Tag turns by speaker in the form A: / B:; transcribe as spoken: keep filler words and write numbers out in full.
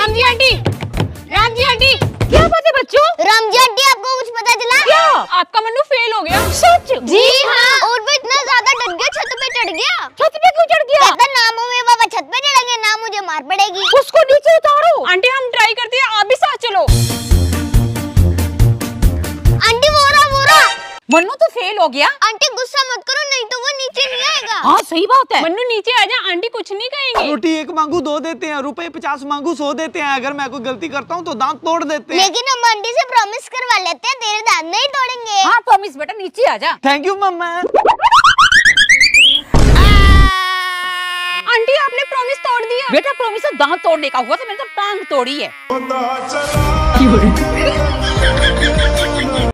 A: Ram ji aunty, Ram ji aunty. क्या बात है बच्चों?
B: राम जी आंटी आपको कुछ पता चला?
A: क्या? आपका मन्नू फेल हो गया? सच?
B: जी हाँ। और वो इतना ज्यादा डर गया, छत पे चढ़ गया।
A: छत पे क्यों चढ़ गया?
B: कहता नामों में बाबा छत पे चढ़ेंगे ना मुझे मार पड़ेगी।
A: उसको नीचे उतारो। आंटी हम ट्राई करते हैं, आप भी साथ चलो।
B: आंटी वो रहा वो रहा।
A: मन्नू तो फेल हो गया।
B: आंटी गुस्सा मत करो नहीं तो वो नीचे नहीं आएगा।
A: हाँ सही बात है। मन्नू नीचे आ जा, आंटी कुछ नहीं कहेंगे।
C: रोटी एक मांगू दो देते हैं, रुपए पचास मांगू सौ देते हैं। अगर मैं कोई गलती करता हूँ तो दांत तोड़ देते हैं।
B: लेकिन हम आंटी से प्रॉमिस करवा लेते हैं तेरे दांत नहीं तोड़ेंगे।
A: हाँ प्रॉमिस बेटा, नीचे आ जा।
C: Thank you mamma.
A: आंटी आपने प्रॉमिस तोड़ दिया। बेटा प्रॉमिस तो दांत तोड़ने का हुआ था, मैंने तो टांग तोड़ी है।